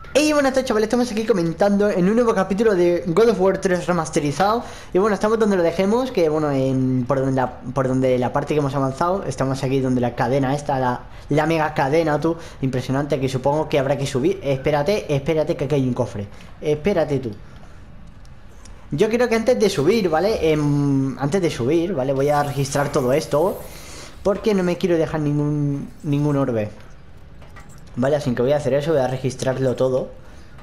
Y bueno, chavales, estamos aquí comentando en un nuevo capítulo de God of War 3 remasterizado. Y bueno, estamos donde lo dejemos, que bueno, por donde la parte que hemos avanzado. Estamos aquí donde la cadena esta, la mega cadena, tú. Impresionante, que supongo que habrá que subir. Espérate que aquí hay un cofre. Espérate tú. Yo creo que antes de subir, ¿vale? Antes de subir, ¿vale? Voy a registrar todo esto, porque no me quiero dejar ningún orbe. Vale, así que voy a hacer eso, voy a registrarlo todo.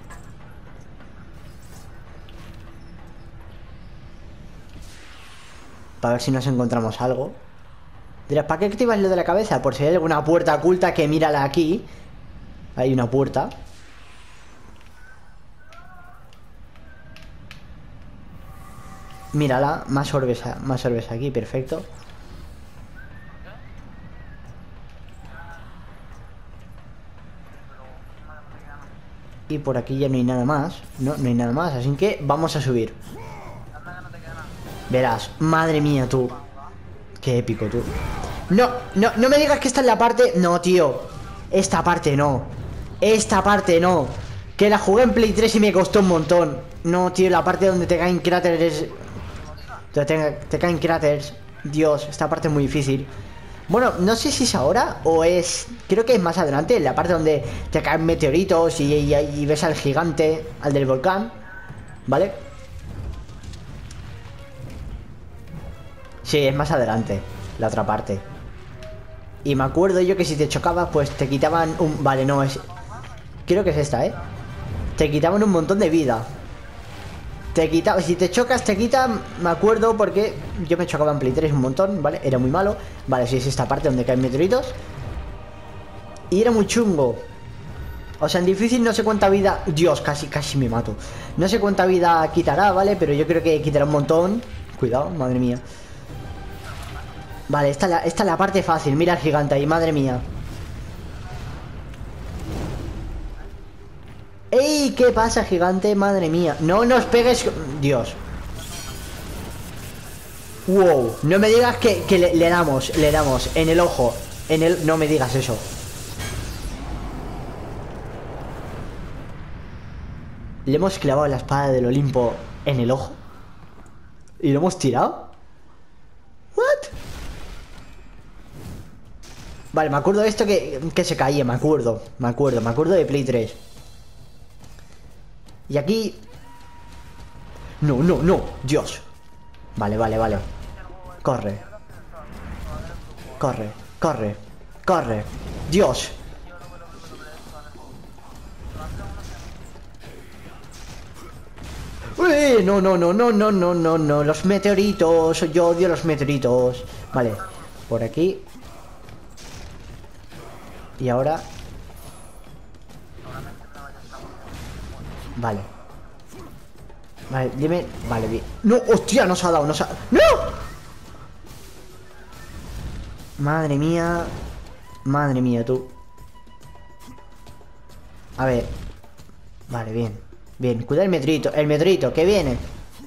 Para ver si nos encontramos algo. Dirás, ¿para qué activas lo de la cabeza? Por si hay alguna puerta oculta, que mírala aquí. Hay una puerta. Mírala, más orbes aquí, perfecto. Y por aquí ya no hay nada más. No hay nada más, así que vamos a subir. Verás, madre mía, tú. Qué épico, tú. No me digas que esta es la parte. No, tío. Esta parte no. Esta parte no. Que la jugué en Play 3 y me costó un montón. No, tío, la parte donde te caen cráteres. Te caen cráteres. Dios, esta parte es muy difícil. Bueno, no sé si es ahora o es... Creo que es más adelante, la parte donde te caen meteoritos y ves al gigante, al del volcán. ¿Vale? Sí, es más adelante, la otra parte. Y me acuerdo yo que si te chocabas, pues te quitaban un... Vale, no, es... Creo que es esta, ¿eh? Te quitaban un montón de vida. Te quitaba... Si te chocas, te quitan... Me acuerdo porque yo me chocaba en Play 3 un montón, ¿vale? Era muy malo. Vale, sí, es esta parte donde caen meteoritos. Y era muy chungo. O sea, en difícil no sé cuánta vida... Dios, casi me mato. No sé cuánta vida quitará, ¿vale? Pero yo creo que quitará un montón. Cuidado, madre mía. Vale, esta es la parte fácil. Mira al gigante ahí, madre mía. ¡Ey! ¿Qué pasa, gigante? Madre mía. No nos pegues... Dios. Wow. No me digas que le damos en el ojo. No me digas eso. Le hemos clavado la espada del Olimpo en el ojo. ¿Y lo hemos tirado? ¿What? Vale, me acuerdo de esto que se caía, me acuerdo de Play 3. Y aquí... No, Dios. Vale. Corre. Dios. ¡Uy! No. Los meteoritos. Yo odio los meteoritos. Vale. Por aquí. Y ahora... Vale, dime... Vale, bien. ¡No! ¡Hostia! Nos ha dado, ¡No! Madre mía, tú. A ver. Vale, bien. Cuida el meteorito, que viene.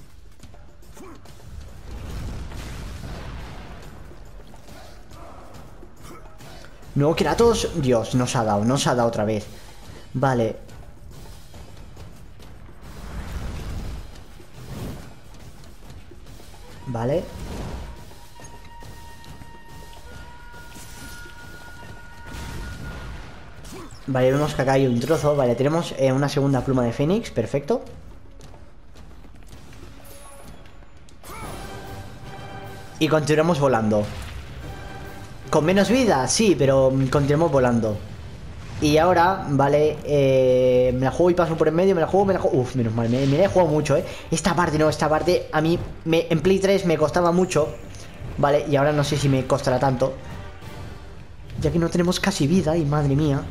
No, Kratos. Dios, nos ha dado otra vez. Vale. Vale. Vale, vemos que acá hay un trozo. Vale, tenemos una segunda pluma de Fénix. Perfecto. Y continuamos volando. Con menos vida, sí, pero continuamos volando. Y ahora, vale, me la juego y paso por en medio. Me la juego. Uf, menos mal, me la he jugado mucho, Esta parte a mí en Play 3 me costaba mucho. Vale, y ahora no sé si me costará tanto, ya que no tenemos casi vida. Y madre mía.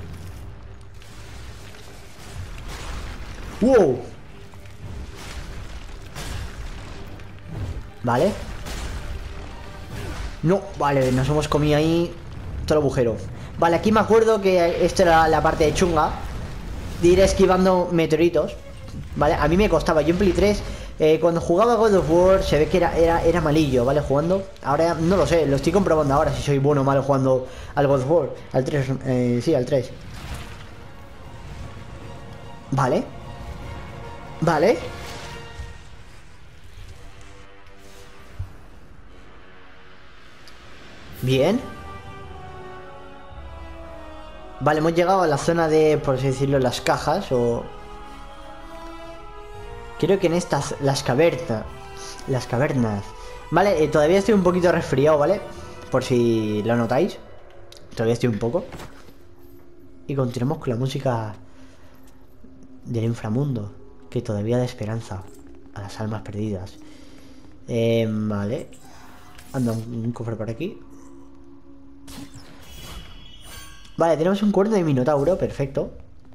¡Wow! Vale. No, vale, nos hemos comido ahí todo el agujero. Vale, aquí me acuerdo que esta era la parte de chunga, de ir esquivando meteoritos. Vale, a mí me costaba. Yo en Play 3, cuando jugaba God of War, se ve que era malillo, ¿vale? Jugando. Ahora no lo sé, lo estoy comprobando ahora si soy bueno o malo jugando al God of War. Al 3, sí, al 3. Vale. Vale. Bien. Vale, hemos llegado a la zona de, por así decirlo, las cajas o... Creo que en estas, las cavernas. Las cavernas. Vale, todavía estoy un poquito resfriado, ¿vale? Por si lo notáis. Todavía estoy un poco. Y continuamos con la música del inframundo, que todavía da esperanza a las almas perdidas. Vale. Anda, un cofre por aquí. Vale, tenemos un cuerno de minotauro, perfecto.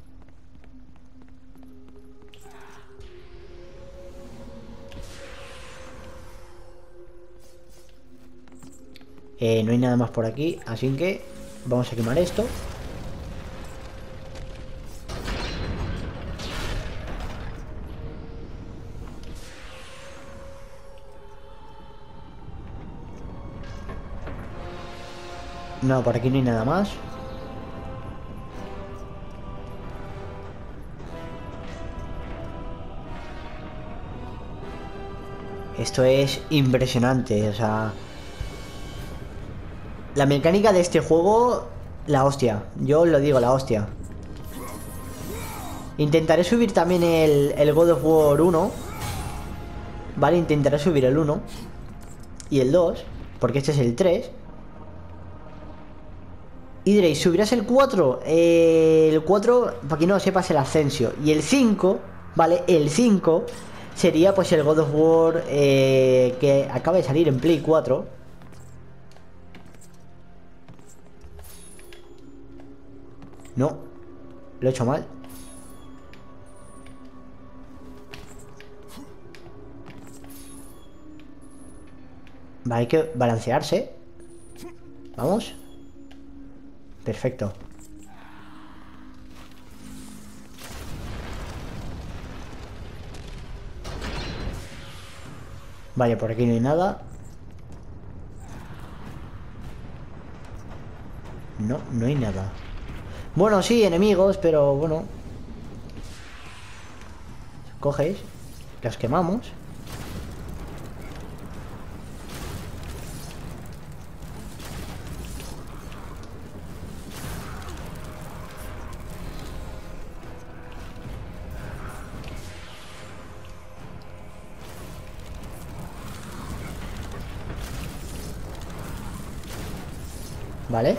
No hay nada más por aquí, así que vamos a quemar esto. No, por aquí no hay nada más. Esto es impresionante, o sea... La mecánica de este juego, la hostia. Yo os lo digo, la hostia. Intentaré subir también el God of War 1. Vale, intentaré subir el 1 y el 2, porque este es el 3. Y diréis, ¿subirás el 4? El 4, para quien no lo sepa, es el Ascension. Y el 5, ¿vale? El 5 sería pues el God of War que acaba de salir en Play 4. No, lo he hecho mal. Vale, hay que balancearse. Vamos. Perfecto. Vale, por aquí no hay nada. No, no hay nada. Bueno, sí, enemigos, pero bueno. Coges, los quemamos. Vale.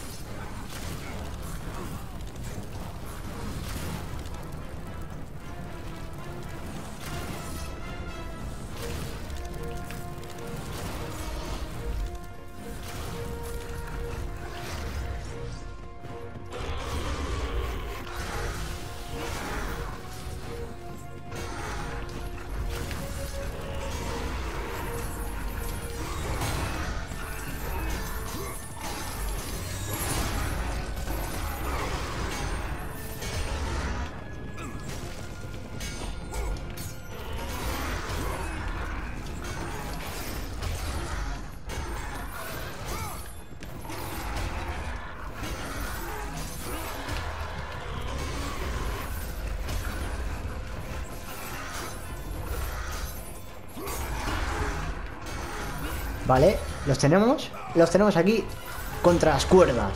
Vale, los tenemos. Los tenemos aquí contra las cuerdas.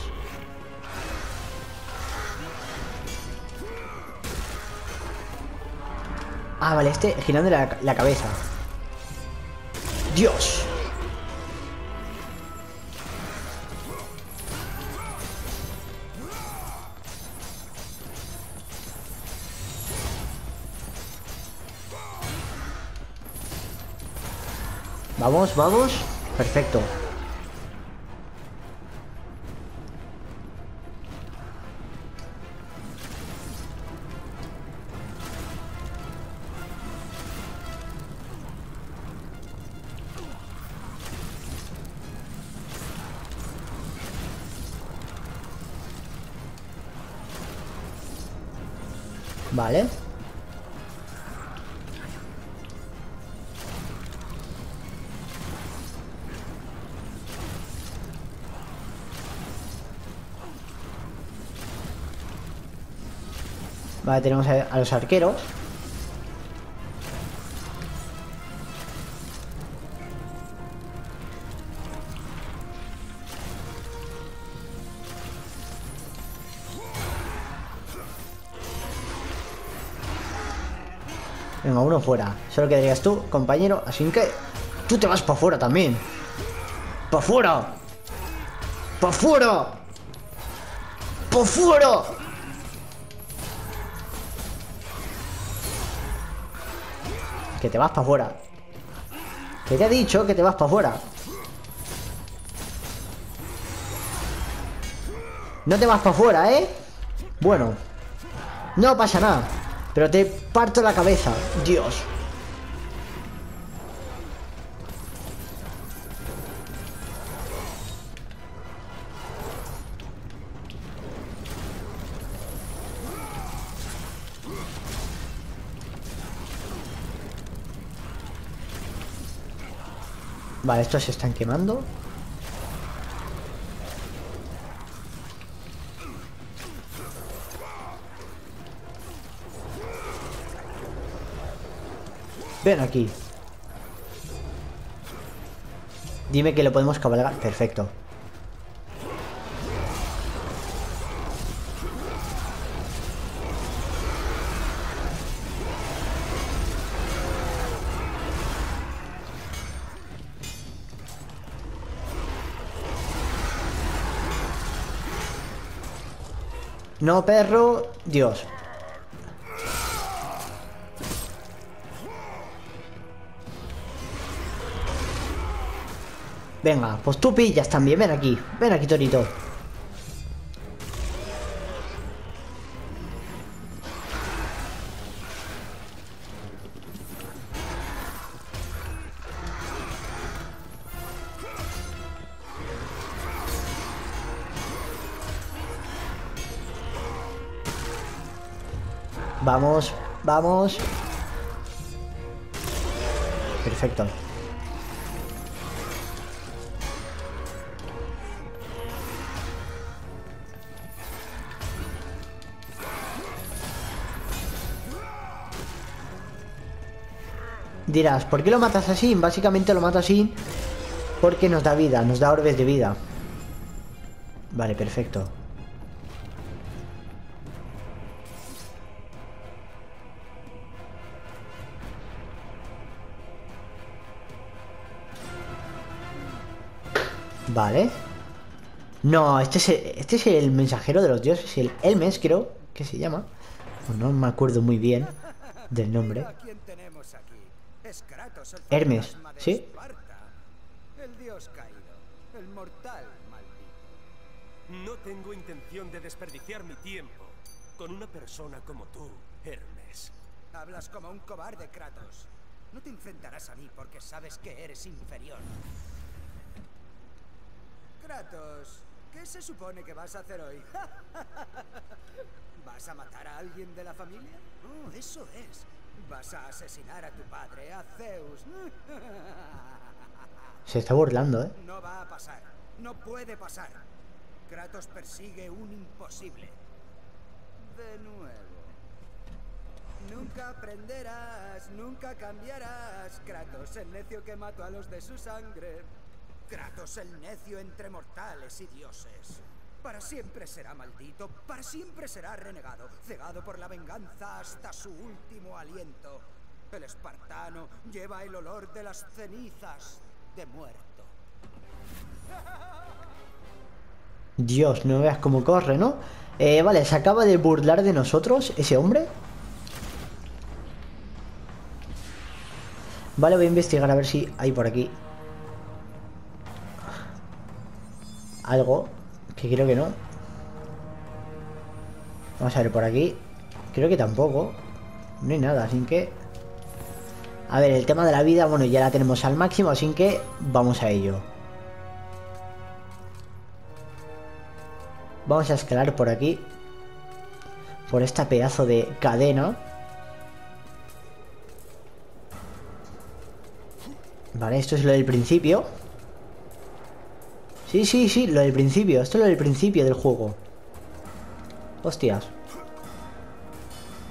Ah, vale, este girando la cabeza. Dios. Vamos, vamos. Perfecto. Vale. Vale, tenemos a los arqueros. Venga, uno fuera. Solo quedarías tú, compañero. Así que tú te vas para afuera también. ¡Para afuera! ¡Para afuera! ¡Para afuera! Que te vas para afuera. Que te he dicho que te vas para afuera. No te vas para afuera, ¿eh? Bueno, no pasa nada. Pero te parto la cabeza. Dios. Vale, estos se están quemando. Ven aquí. Dime que lo podemos cabalgar. Perfecto. No, perro. Dios. Venga, pues tú pillas también. Ven aquí. Ven aquí, Torito. Vamos, vamos. Perfecto. Dirás, ¿por qué lo matas así? Básicamente lo mato así porque nos da vida, nos da orbes de vida. Vale, perfecto. Vale. No, este es el mensajero de los dioses, el Hermes, creo que se llama. No me acuerdo muy bien del nombre. Hermes, ¿sí? El dios caído, el mortal maldito. No tengo intención de desperdiciar mi tiempo con una persona como tú, Hermes. Hablas como un cobarde, Kratos. No te enfrentarás a mí porque sabes que eres inferior. Kratos, ¿qué se supone que vas a hacer hoy? ¿Vas a matar a alguien de la familia? Oh, eso es. ¿Vas a asesinar a tu padre, a Zeus? Se está burlando, ¿eh? No va a pasar. No puede pasar. Kratos persigue un imposible. De nuevo. Nunca aprenderás, nunca cambiarás. Kratos, el necio que mató a los de su sangre. Kratos, el necio entre mortales y dioses. Para siempre será maldito, para siempre será renegado, cegado por la venganza hasta su último aliento. El espartano lleva el olor de las cenizas de muerto. Dios, no veas cómo corre, ¿no? Vale, se acaba de burlar de nosotros ese hombre. Vale, voy a investigar a ver si hay por aquí algo, que creo que no. Vamos a ver por aquí. Creo que tampoco. No hay nada, así que... A ver, el tema de la vida, bueno, ya la tenemos al máximo, así que vamos a ello. Vamos a escalar por aquí, por esta pedazo de cadena. Vale, esto es lo del principio. Sí, sí, sí, lo del principio. Esto es lo del principio del juego. Hostias.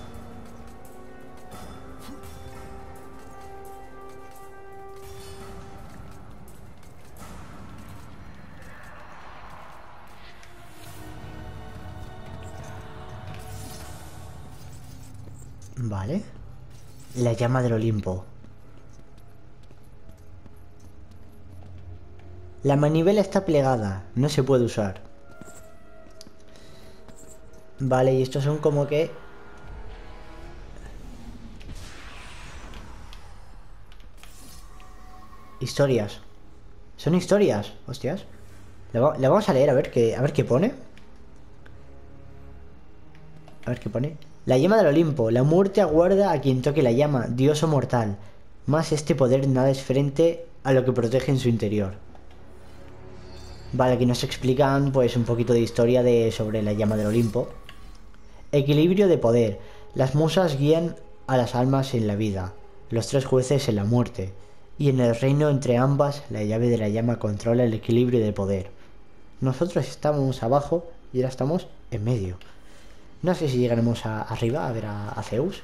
Vale. La llama del Olimpo. La manivela está plegada. No se puede usar. Vale, y estos son como que... historias. Son historias. Hostias. La vamos a leer a ver qué pone. A ver qué pone. La llama del Olimpo. La muerte aguarda a quien toque la llama, dios o mortal. Más este poder nada es frente a lo que protege en su interior. Vale, aquí nos explican pues un poquito de historia sobre la llama del Olimpo. Equilibrio de poder. Las musas guían a las almas en la vida, los tres jueces en la muerte. Y en el reino entre ambas, la llave de la llama controla el equilibrio de poder. Nosotros estábamos abajo y ahora estamos en medio. No sé si llegaremos arriba a ver a Zeus.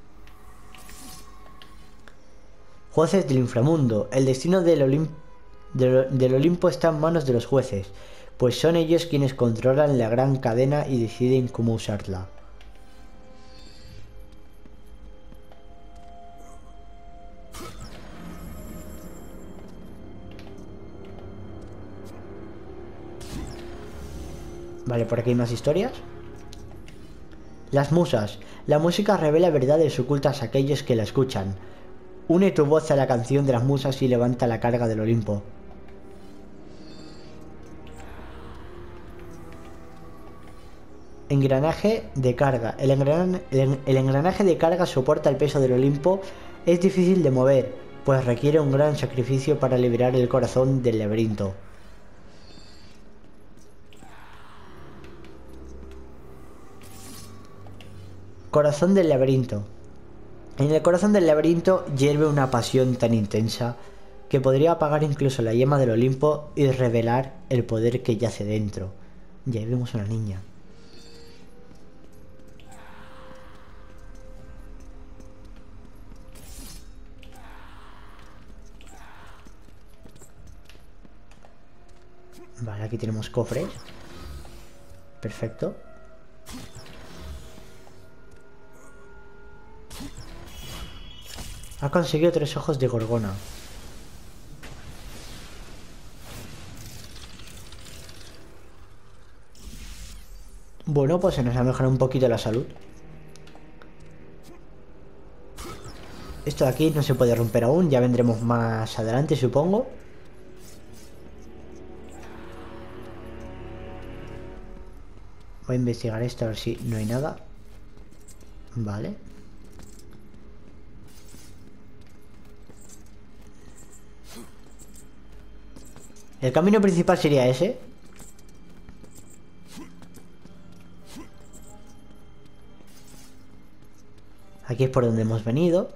Jueces del inframundo. El destino del Olimpo está en manos de los jueces, pues son ellos quienes controlan la gran cadena y deciden cómo usarla. Vale, por aquí hay más historias. Las musas. La música revela verdades ocultas a aquellos que la escuchan. Une tu voz a la canción de las musas y levanta la carga del Olimpo. Engranaje de carga. El engranaje de carga soporta el peso del Olimpo. Es difícil de mover, pues requiere un gran sacrificio para liberar el corazón del laberinto. Corazón del laberinto. En el corazón del laberinto hierve una pasión tan intensa que podría apagar incluso la llama del Olimpo y revelar el poder que yace dentro. Ya vemos una niña. Vale, aquí tenemos cofres. Perfecto. Ha conseguido 3 ojos de Gorgona. Bueno, pues se nos ha mejorado un poquito la salud. Esto de aquí no se puede romper aún. Ya vendremos más adelante, supongo. Voy a investigar esto a ver si no hay nada. Vale. El camino principal sería ese. Aquí es por donde hemos venido.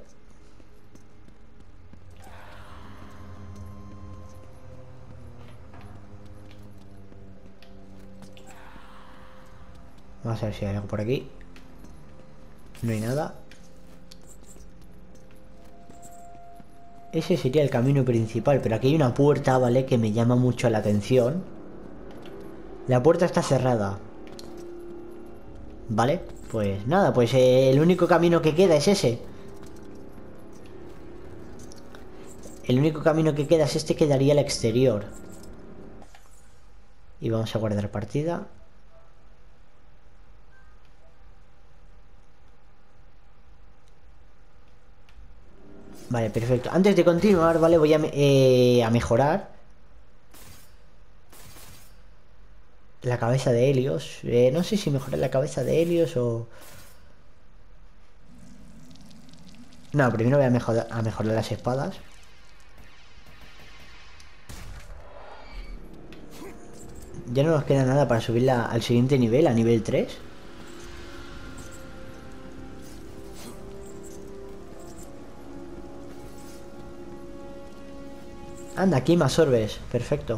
Vamos a ver si hay algo por aquí. No hay nada. Ese sería el camino principal, pero aquí hay una puerta, ¿vale? Que me llama mucho la atención. La puerta está cerrada. Vale, pues nada, pues el único camino que queda es ese. El único camino que queda es este, que daría al exterior. Y vamos a guardar partida. Vale, perfecto. Antes de continuar, ¿vale? Voy a mejorar la cabeza de Helios. No sé si mejorar la cabeza de Helios o... No, primero voy a mejorar las espadas. Ya no nos queda nada para subirla al siguiente nivel, a nivel 3. Anda, aquí más orbes. Perfecto.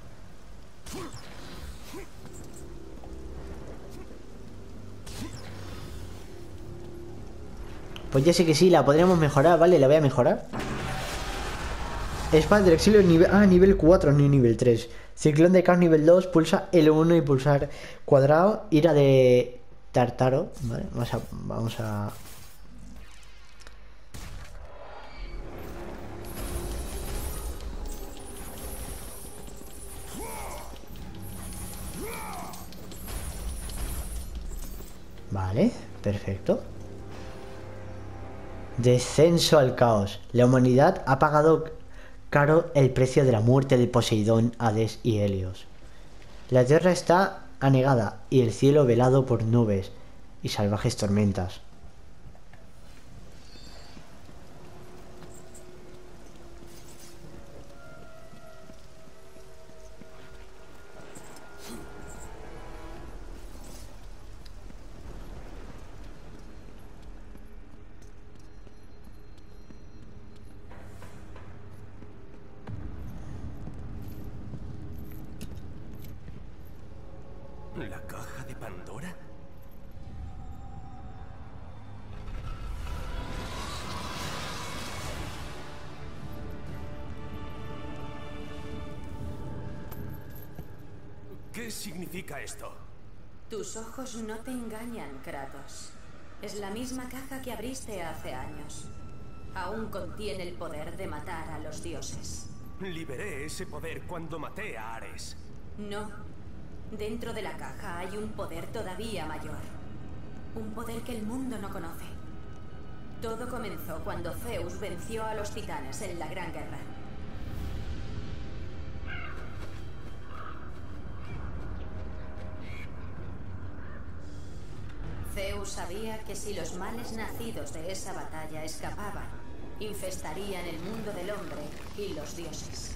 Pues ya sé que sí, la podríamos mejorar, ¿vale? La voy a mejorar. Espada del exilio nivel 4, no nivel 3. Ciclón de caos nivel 2. Pulsa L1 y pulsar cuadrado. Ira de Tartaro. Vale, vamos a Vale, perfecto. Descenso al caos. La humanidad ha pagado caro el precio de la muerte de Poseidón, Hades y Helios. La tierra está anegada y el cielo velado por nubes y salvajes tormentas. ¿La caja de Pandora? ¿Qué significa esto? Tus ojos no te engañan, Kratos. Es la misma caja que abriste hace años. Aún contiene el poder de matar a los dioses. Liberé ese poder cuando maté a Ares. No. Dentro de la caja hay un poder todavía mayor. Un poder que el mundo no conoce. Todo comenzó cuando Zeus venció a los titanes en la Gran Guerra. Zeus sabía que si los males nacidos de esa batalla escapaban, infestarían el mundo del hombre y los dioses.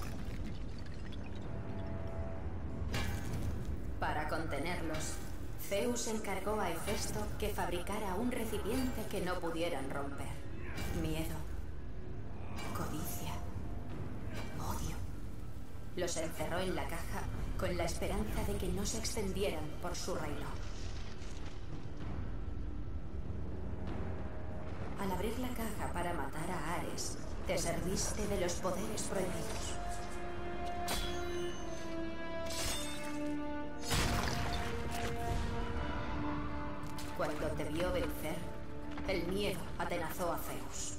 Para contenerlos, Zeus encargó a Hefesto que fabricara un recipiente que no pudieran romper. Miedo, codicia, odio. Los encerró en la caja con la esperanza de que no se extendieran por su reino. Al abrir la caja para matar a Ares, te serviste de los poderes prohibidos. Cuando te vio vencer, el miedo atenazó a Zeus.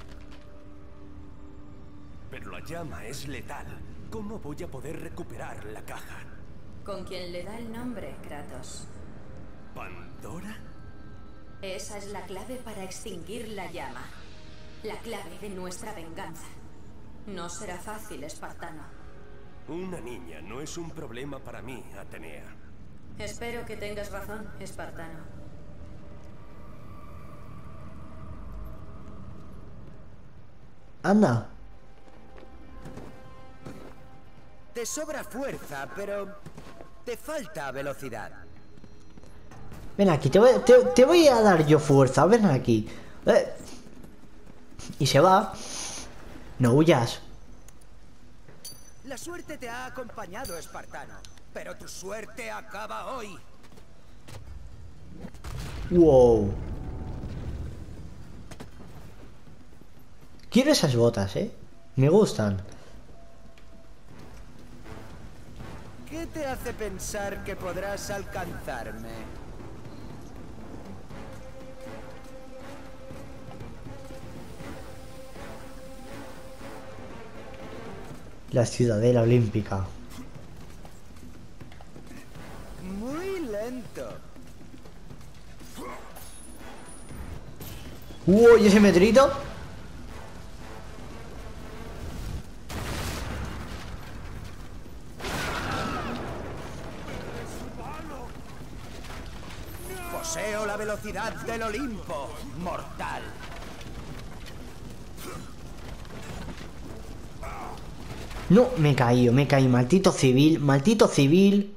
Pero la llama es letal. ¿Cómo voy a poder recuperar la caja? Con quien le da el nombre, Kratos. ¿Pandora? Esa es la clave para extinguir la llama. La clave de nuestra venganza. No será fácil, espartano. Una niña no es un problema para mí, Atenea. Espero que tengas razón, espartano. Anda. Te sobra fuerza, pero te falta velocidad. Ven aquí, te voy a dar yo fuerza. Ven aquí. Y se va. No huyas. La suerte te ha acompañado, espartano, pero tu suerte acaba hoy. Wow. Quiero esas botas, me gustan. ¿Qué te hace pensar que podrás alcanzarme? La ciudadela olímpica. Muy lento. ¿Y ese meteorito? Poseo la velocidad del Olimpo, mortal. No, me caí, maldito civil, maldito civil.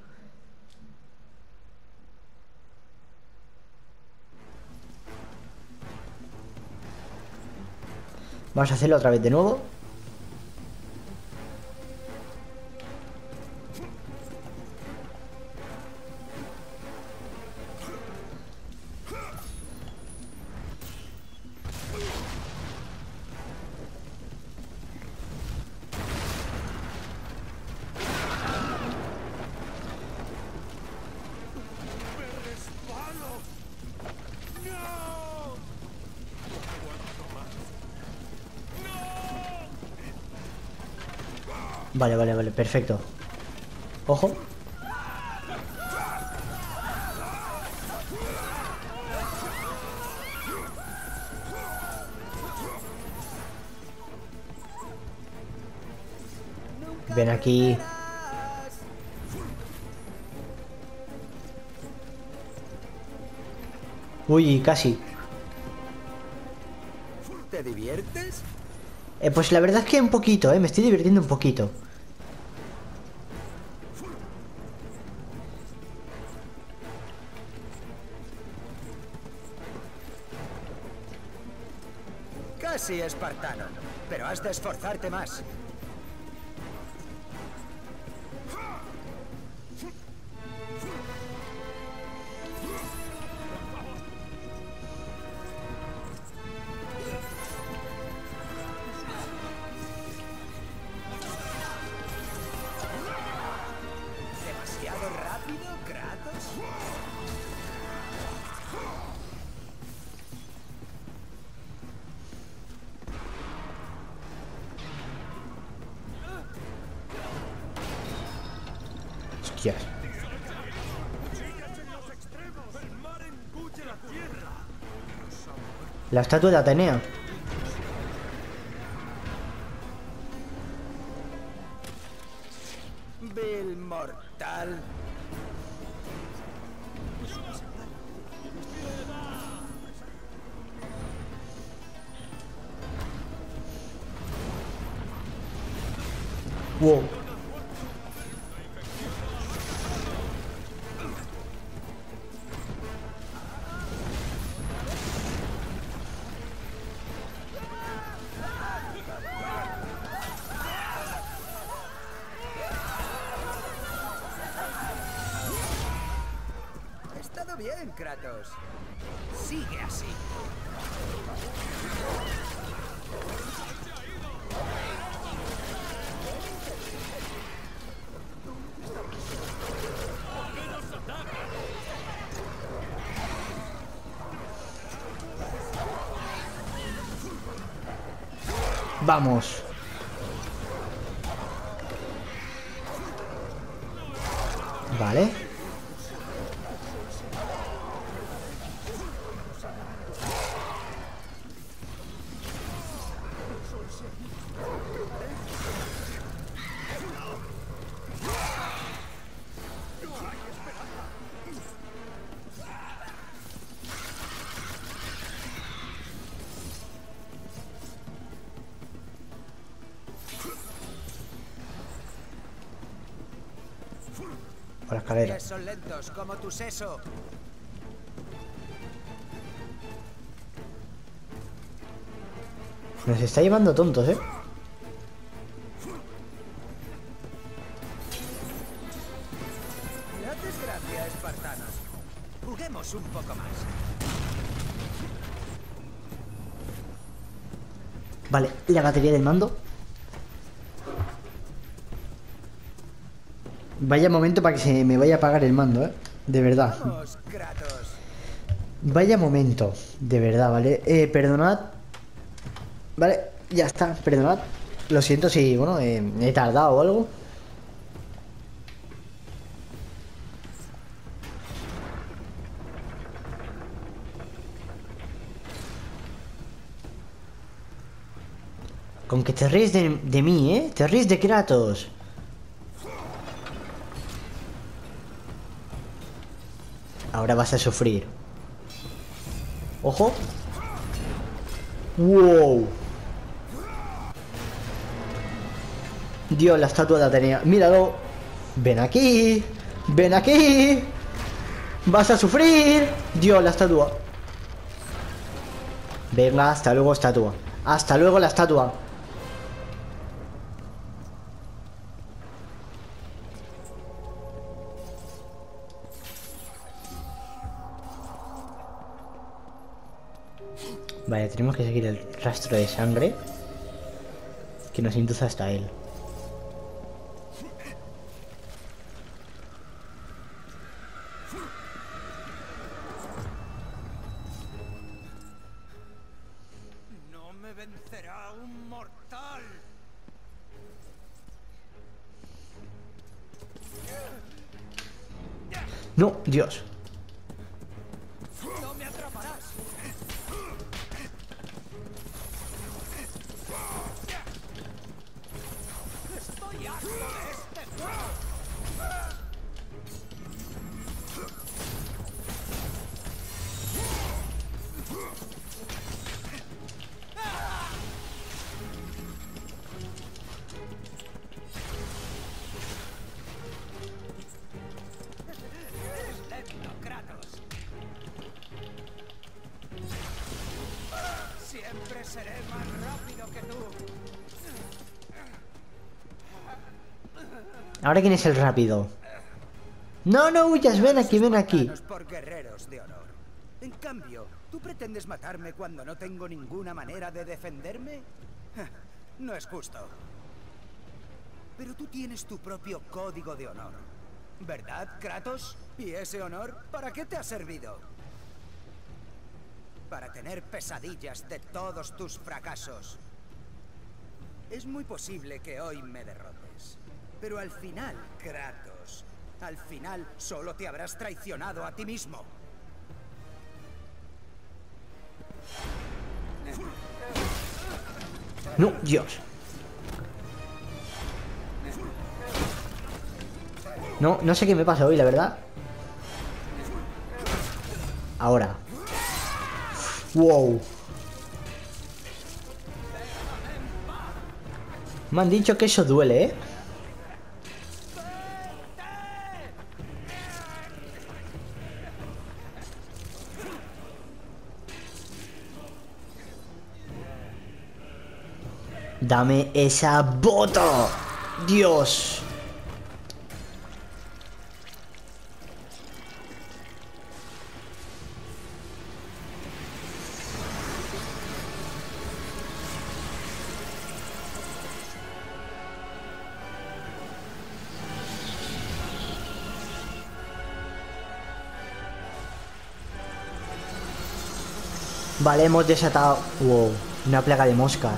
Vamos a hacerlo otra vez de nuevo. Vale, perfecto. Ojo. Ven aquí. Uy, casi. ¿Te diviertes? Pues la verdad es que un poquito, me estoy divirtiendo un poquito. Casi espartano, pero has de esforzarte más. ¿Demasiado rápido, Kratos? Hostias. La estatua de Atenea. Vil mortal. Wow. Ha estado bien, Kratos. Sigue así. Vamos. Vale. Por la escalera. Pies son lentos como tu seso. Nos está llevando tontos, Date gracia, espartanos. Juguemos un poco más. Vale, la batería del mando. Vaya momento para que se me vaya a apagar el mando, de verdad. Vamos, Kratos. Vaya momento, de verdad, ¿vale? Perdonad. Vale, ya está, perdonad. Lo siento si, bueno, he tardado o algo. Con que te ríes de mí, ¿eh? Te ríes de Kratos. Ahora vas a sufrir. ¡Ojo! ¡Wow! Dios, la estatua de Atenea. ¡Míralo! ¡Ven aquí! ¡Ven aquí! ¡Vas a sufrir! Dios, la estatua. Venga, hasta luego, estatua. ¡Hasta luego, la estatua! Vale, tenemos que seguir el rastro de sangre que nos induce hasta él. No me vencerá un mortal. No, Dios. No me atraparás. Estoy harto. Siempre seré más rápido que tú. ¿Ahora quién es el rápido? No, no huyas, ven aquí, ven aquí. Por guerreros de honor. En cambio, ¿tú pretendes matarme cuando no tengo ninguna manera de defenderme? No es justo. Pero tú tienes tu propio código de honor, ¿verdad, Kratos? ¿Y ese honor para qué te ha servido? Para tener pesadillas de todos tus fracasos. Es muy posible que hoy me derrotes. Pero al final, Kratos, al final solo te habrás traicionado a ti mismo. No, Dios. No, no sé qué me pasa hoy, la verdad. Ahora. Wow. Me han dicho que eso duele, ¿eh? Dame esa bota. Dios. Vale, hemos desatado... Wow, una plaga de moscas.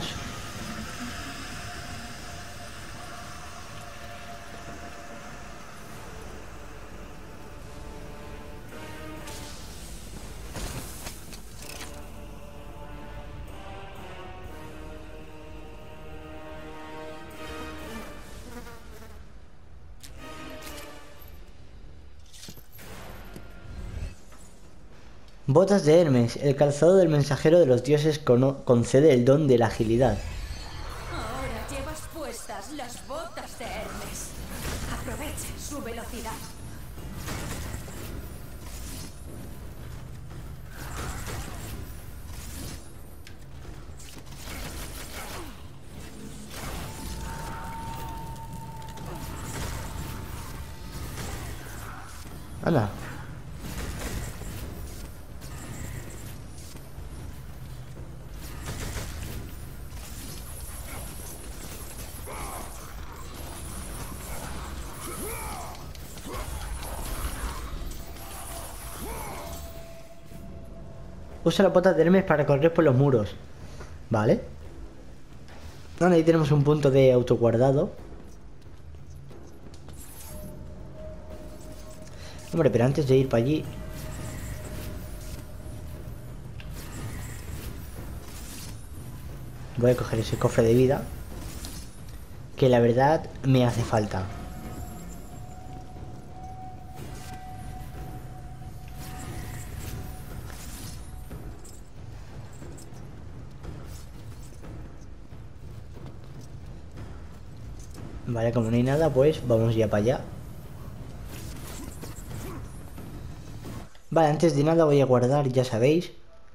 Botas de Hermes. El calzado del mensajero de los dioses concede el don de la agilidad. Ahora llevas puestas las botas de Hermes. Aproveche su velocidad. Anda. Usa la bota de Hermes para correr por los muros. Vale. Bueno, ahí tenemos un punto de autoguardado. Hombre, pero antes de ir para allí... voy a coger ese cofre de vida. Que la verdad me hace falta. Vale, como no hay nada, pues vamos ya para allá. Vale, antes de nada voy a guardar, ya sabéis.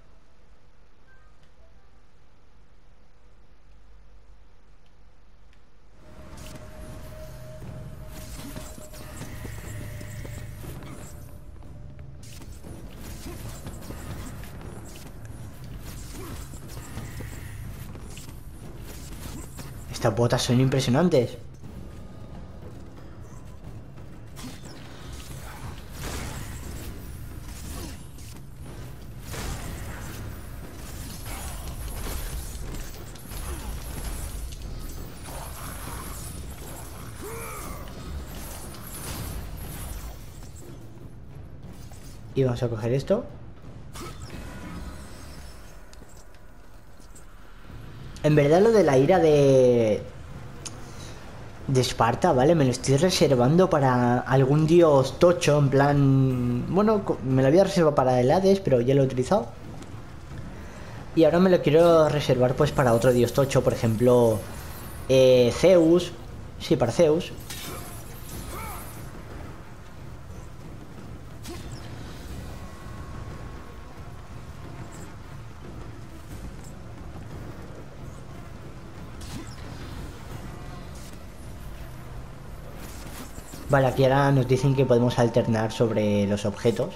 Estas botas son impresionantes. Y vamos a coger esto. En verdad lo de la ira de Esparta, ¿vale? Me lo estoy reservando para algún dios tocho, en plan... Bueno, me lo había reservado para el Hades, pero ya lo he utilizado. Y ahora me lo quiero reservar pues para otro dios tocho, por ejemplo... Zeus. Sí, para Zeus. Vale, aquí ahora nos dicen que podemos alternar sobre los objetos.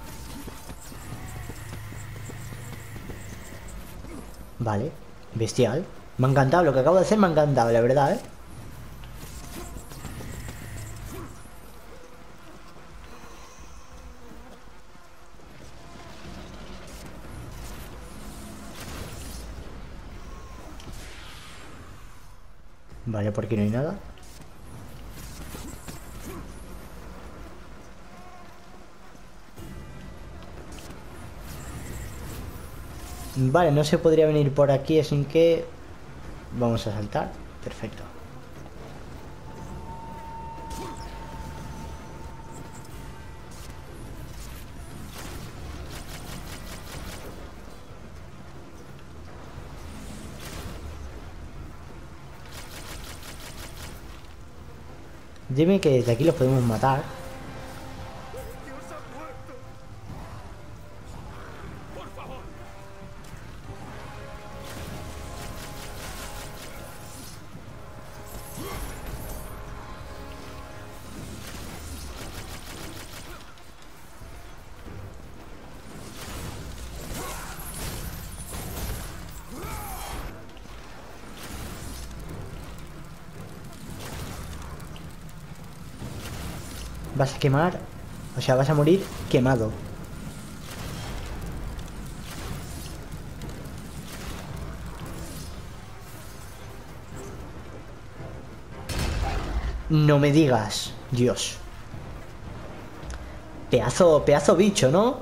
Vale, bestial. Me ha encantado, lo que acabo de hacer me ha encantado, la verdad, ¿eh? Vale, por aquí no hay nada. Vale, no se podría venir por aquí sin que... Vamos a saltar. Perfecto. Dime que desde aquí los podemos matar. Vas a quemar. O sea, vas a morir quemado. No me digas. Dios. Pedazo bicho, ¿no?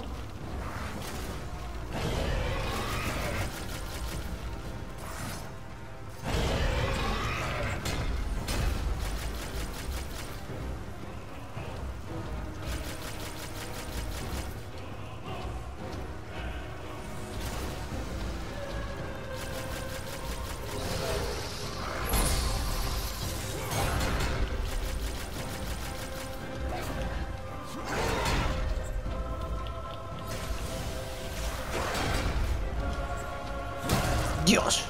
Dios.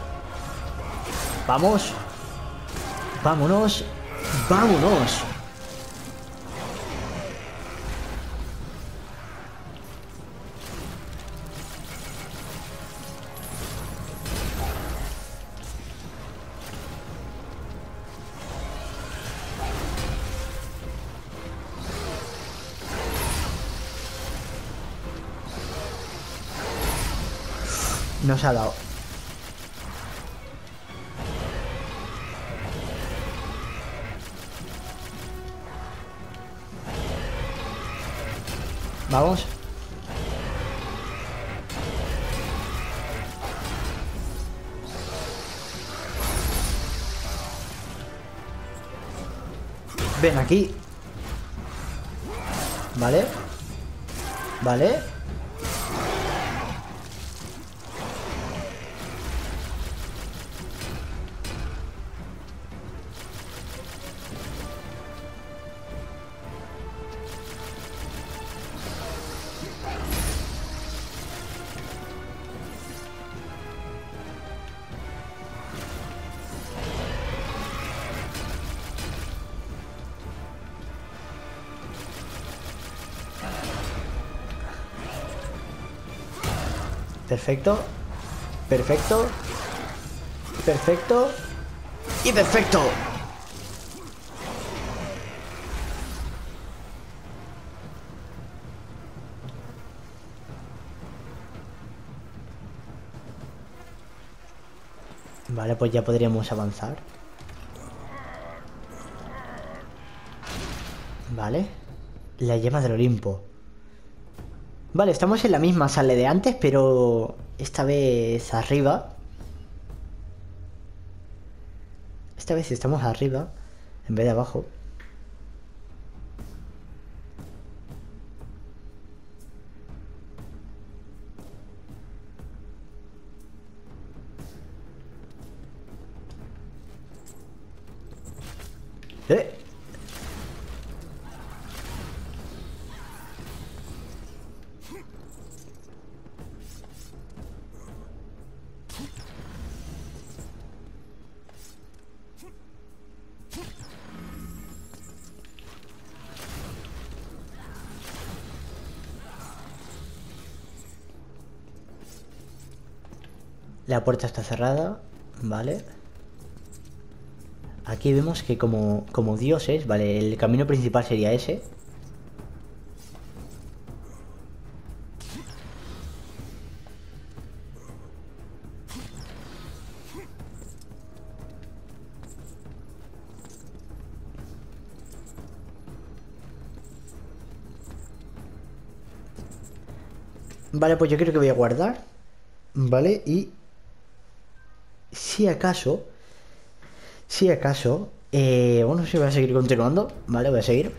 Vamos. Vámonos. Vámonos. Nos ha dado. Vamos. Ven aquí. Vale. Vale. Perfecto. Perfecto. Perfecto. Y perfecto. Vale, pues ya podríamos avanzar. Vale. La llama del Olimpo. Vale, estamos en la misma sala de antes, pero esta vez arriba. Esta vez estamos arriba en vez de abajo. ¡Eh! La puerta está cerrada. Vale. Aquí vemos que como dioses, vale, el camino principal sería ese. Vale, pues yo creo que voy a guardar. Vale, y si acaso, bueno, si voy a seguir continuando. Vale, voy a seguir.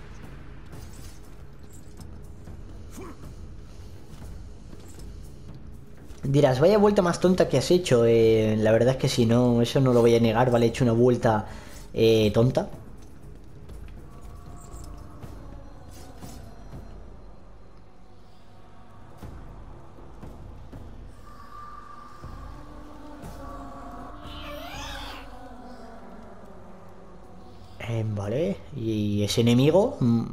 Dirás, vaya vuelta más tonta que has hecho. La verdad es que si no, eso no lo voy a negar, vale, he hecho una vuelta tonta. Vale, y ese enemigo...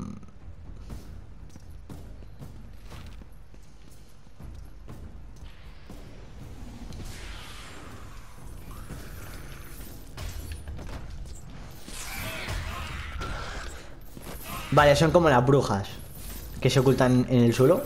Vale, son como las brujas que se ocultan en el suelo.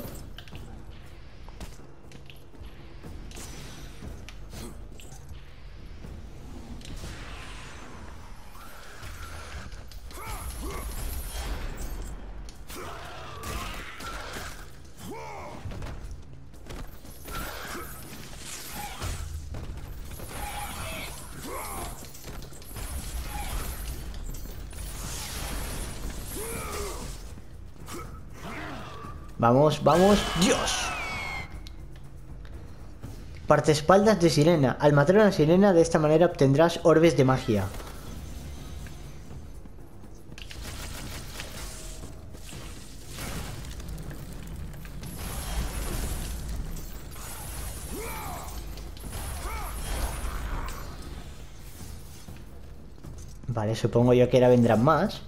Vamos, vamos. ¡Dios! Parteespaldas de sirena. Al matar a una sirena de esta manera obtendrás orbes de magia. Vale, supongo yo que ahora vendrán más.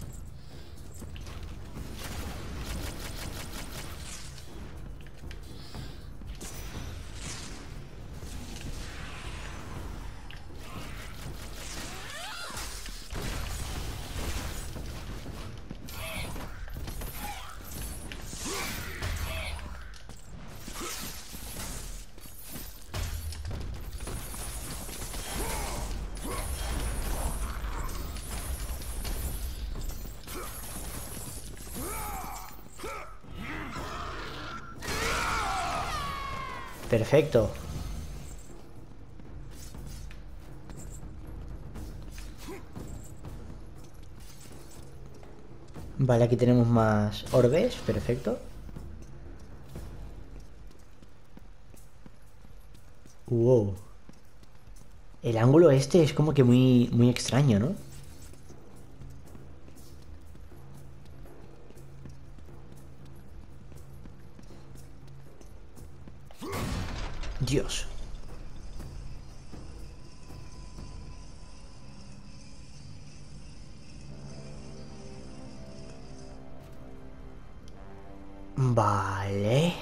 Perfecto. Vale, aquí tenemos más orbes. Perfecto. Wow. El ángulo este es como que muy extraño, ¿no? Dios. Vale.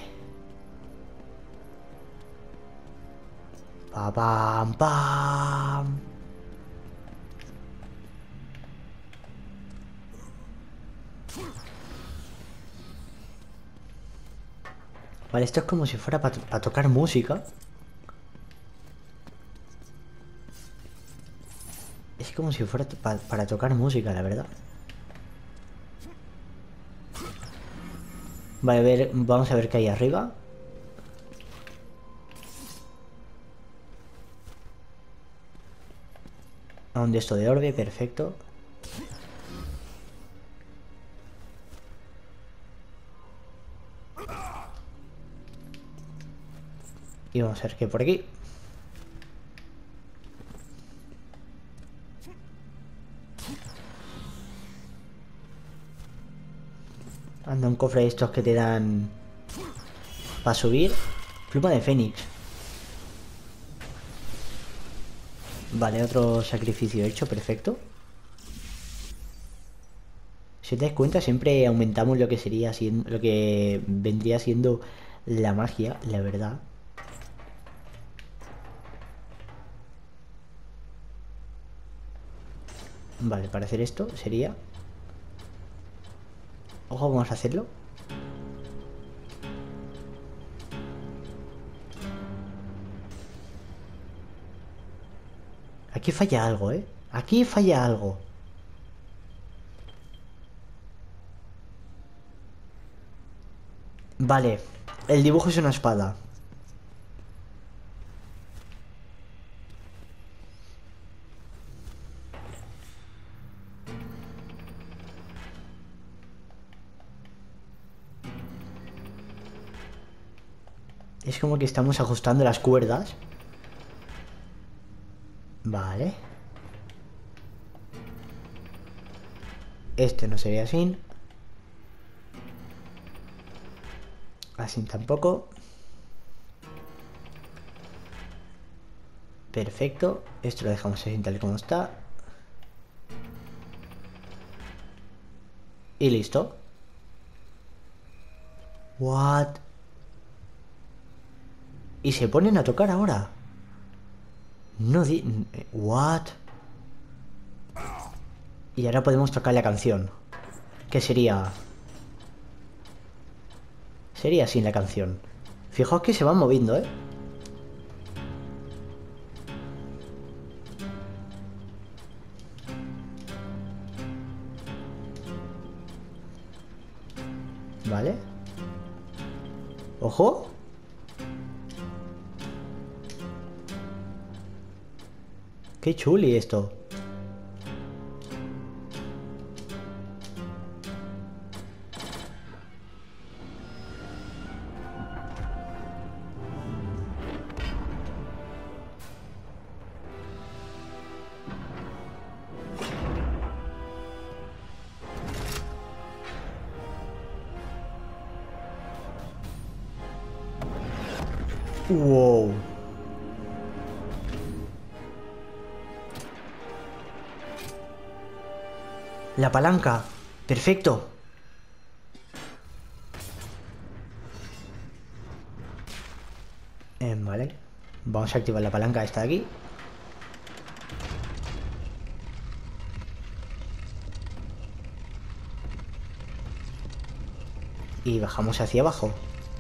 Pa pam pam. Vale, esto es como si fuera para tocar música. Es como si fuera para tocar música, la verdad. Vale, a ver, vamos a ver qué hay arriba. A un de esto de orbe, perfecto. Y vamos a ver qué hay por aquí. Anda, un cofre de estos que te dan para subir. Pluma de Fénix. Vale, otro sacrificio hecho, perfecto. Si te das cuenta, siempre aumentamos lo que sería lo que vendría siendo la magia, la verdad. Vale, para hacer esto sería... Ojo, vamos a hacerlo. Aquí falla algo, ¿eh? Aquí falla algo. Vale, el dibujo es una espada. Es como que estamos ajustando las cuerdas. Vale. Este no sería así. Así tampoco. Perfecto. Esto lo dejamos así tal como está. Y listo. What? Y se ponen a tocar ahora. No di... What? Y ahora podemos tocar la canción. Que sería... Sería así la canción. Fijaos que se van moviendo, ¿eh? Vale. Ojo. Qué chuli esto. Wow. La palanca. Perfecto. Vale. Vamos a activar la palanca esta de aquí. Y bajamos hacia abajo.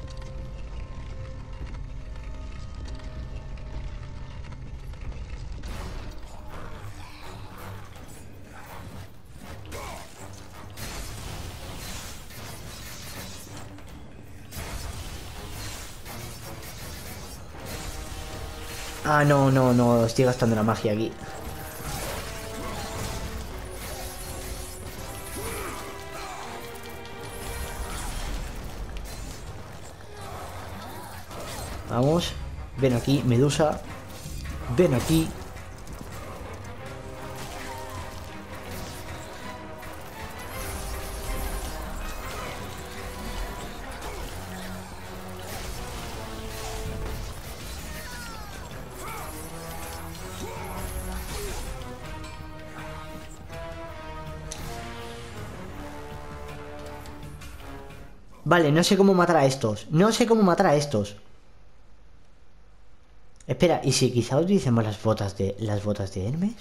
Ah, no, no, no, estoy gastando la magia aquí. Vamos, ven aquí, Medusa. Ven aquí. Vale, no sé cómo matar a estos. No sé cómo matar a estos. Espera, ¿y si quizá utilicemos las botas de Hermes?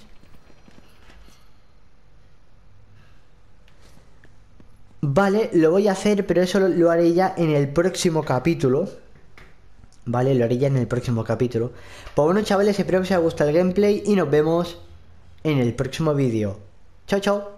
Vale, lo voy a hacer, pero eso lo haré ya en el próximo capítulo. Vale, lo haré ya en el próximo capítulo. Pues bueno, chavales, espero que os haya gustado el gameplay y nos vemos en el próximo vídeo. Chao, chao.